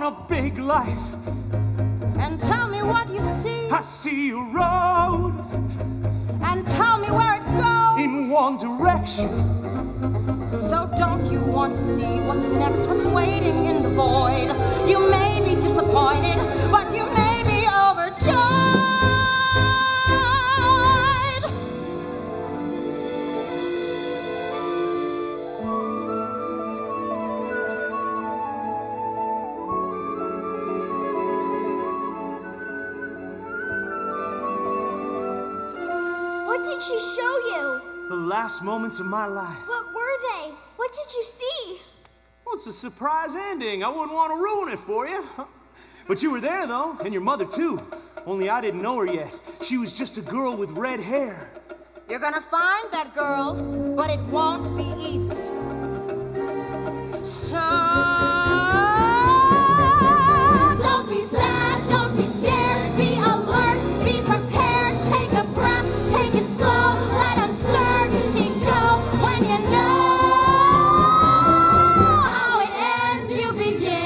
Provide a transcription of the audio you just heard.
on a big life. And tell me what you see. I see a road. And tell me where it goes. In one direction. So don't you want to see what's next, what's waiting in the void? You may be disappointed, but you may be overjoyed. What did she show you? The last moments of my life. What were they? What did you see? Well, it's a surprise ending. I wouldn't want to ruin it for you. But you were there, though, and your mother, too. Only I didn't know her yet. She was just a girl with red hair. You're gonna find that girl, but it won't be easy. So don't be sad, don't be scared, be alert, be prepared, take a breath, take it slow, let uncertainty go. When you know how it ends, you begin.